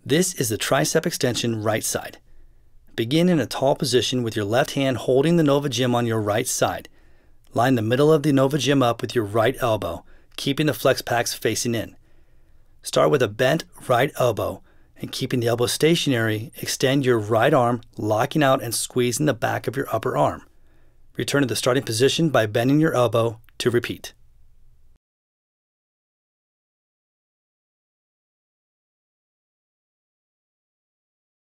This is the tricep extension right side. Begin in a tall position with your left hand holding the Nova Gym on your right side. Line the middle of the Nova Gym up with your right elbow, keeping the flex packs facing in. Start with a bent right elbow, and keeping the elbow stationary, extend your right arm, locking out and squeezing the back of your upper arm. Return to the starting position by bending your elbow to repeat.